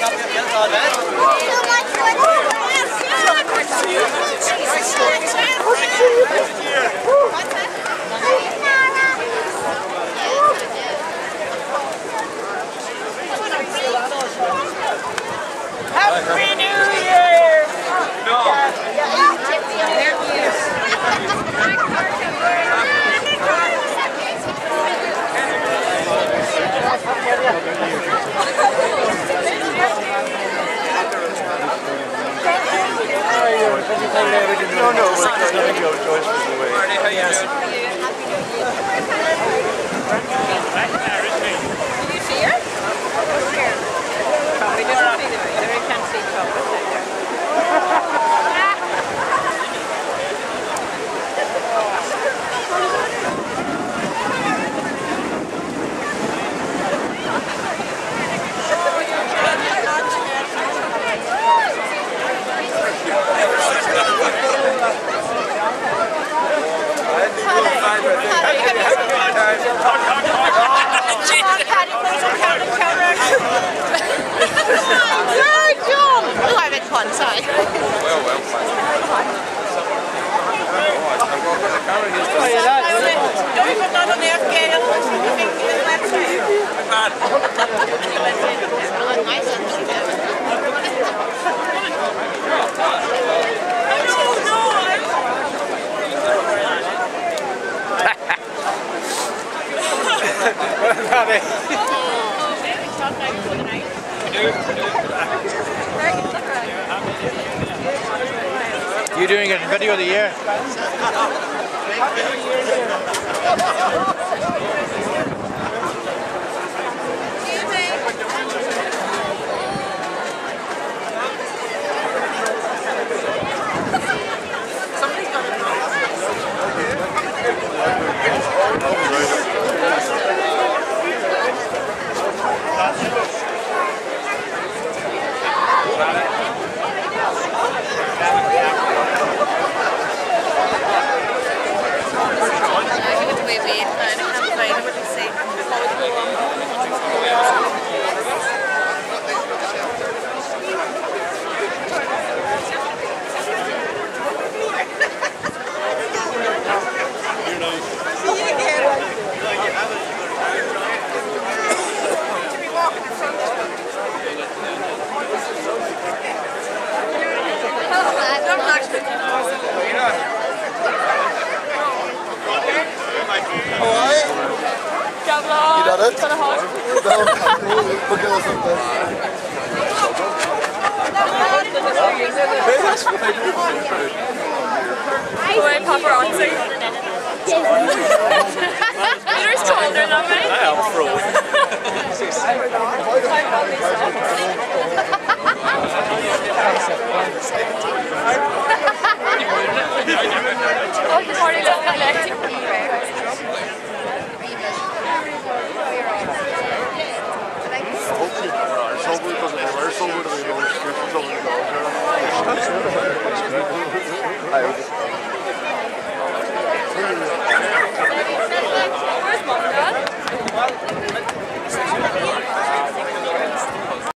Happy New Year! No, Joyce was away. Marty, how you doing? Did you see her? Where? Probably doesn't see the video. You can't see Thomas either. Fun, sorry. Well, fine. Don't even know on the FKL. You doing a video of the year? Paparazzi. You're taller than me. I am pro. Oh, he's already left my leg. I hope